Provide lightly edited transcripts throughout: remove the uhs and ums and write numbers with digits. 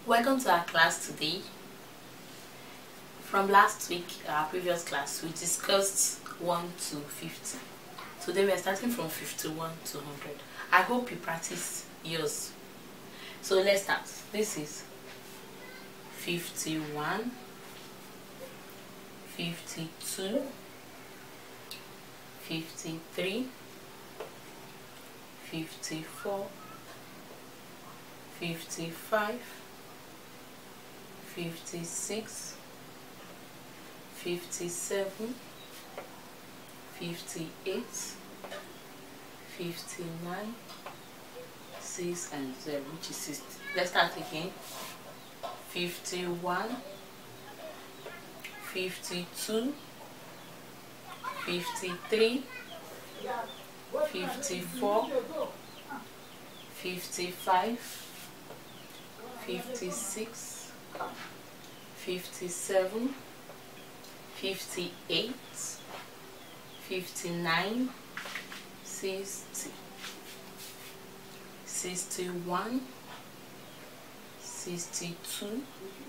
Welcome to our class today. From last week, our previous class, we discussed 1 to 50. Today we are starting from 51 to 100. I hope you practice yours. So let's start. This is 51, 52, 53, 54, 55, 56, 57, 58, 59, 6 and 0, which is 60. Let's start again. 51, 52, 53, 54, 55, 56, 57, 58, 59, 60, 61, 62,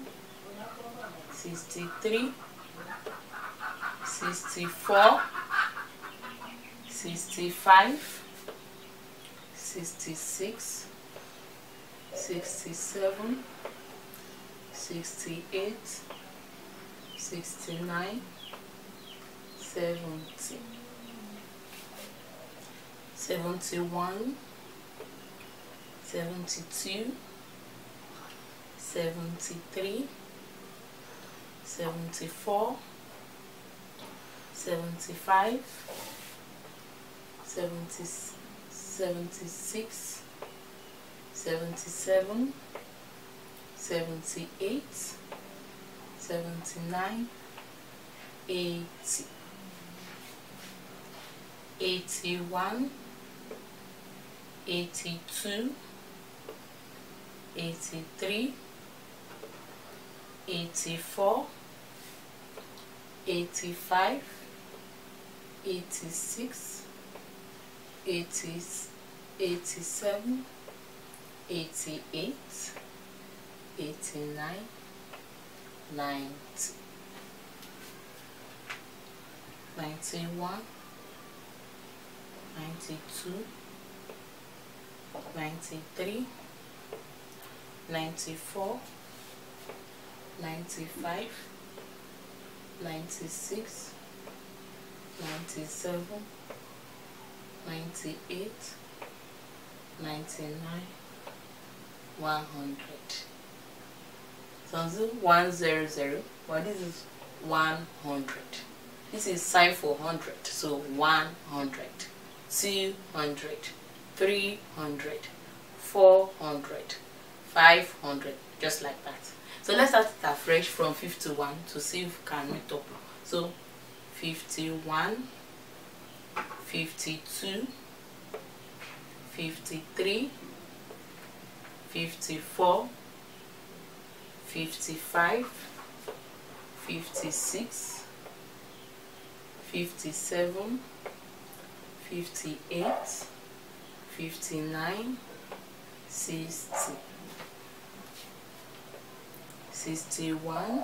63, 64, 65, 66, 67, 68, 69, 70, 71, 72, 73, 74, 75, 76, 77, 78, 79, 80, 81, 82, 83, 84, 85, 86, 87, 88, 89, 90, 91, 92, 93, 94, 95, 96, 97, 98, 99, 100. So this is 100, but this is 100. This is sign for 100. So 100, 200, 300, 400, 500, just like that. So let's start it afresh from 51 to see if we can meet up. So 51, 52, 53, 54, 55, 56, 57, 58, 59, 60, 61,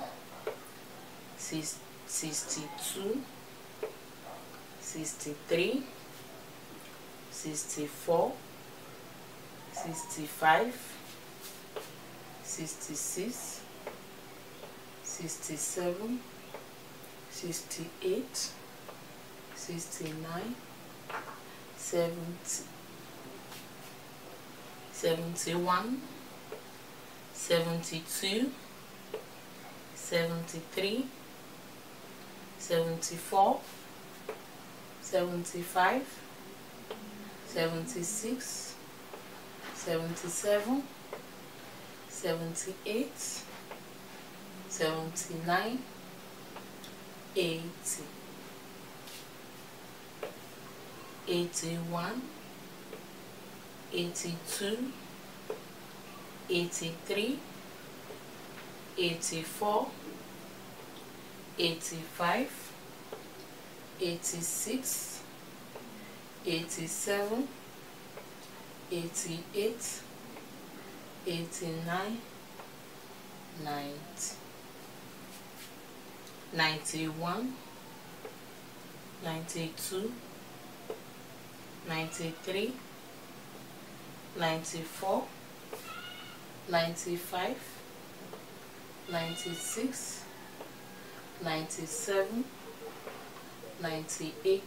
62, 63, 64, 65, 66, 67, 68, 69, 70, 71, 72, 73, 74, 75, 76, 77, 78, 79, 80, 81, 82, 83, 84, 85, 86, 87, 88, 89, 90, 91, 92, 93, 94, 95, 96, 97, 98,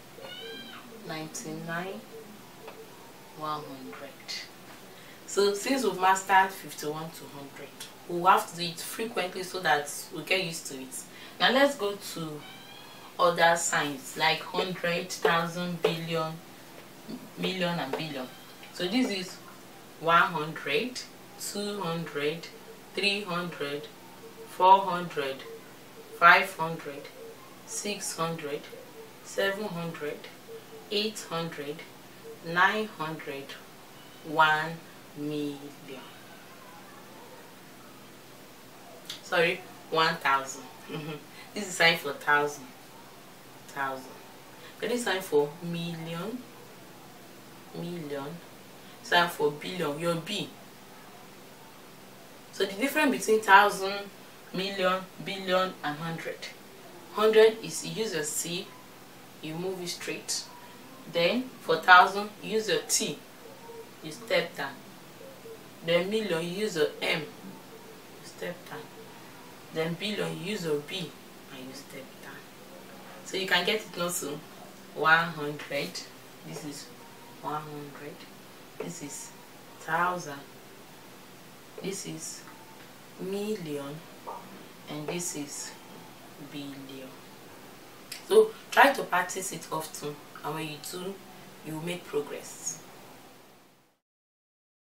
99, 100. So since we've mastered 51 to 100, we'll have to do it frequently so that we get used to it. Now let's go to other signs like 100, 1,000, billion, million and billion. So this is 100, 200, 300, 400, 500, 600, 700, 800, 900, 1 million. Sorry, 1,000. This is sign for thousand. This is sign for million. Sign for billion, your B. So the difference between thousand, million, billion and 100. 100 is you use your C, you move it straight. Then for 1,000 you use your T, you step down. Then million you use your M, you step down. Then billion you use your B and you step down. So you can get it also 100. This is 100. This is 1,000. This is million, and this is billion. So try to practice it often, and when you do, you will make progress.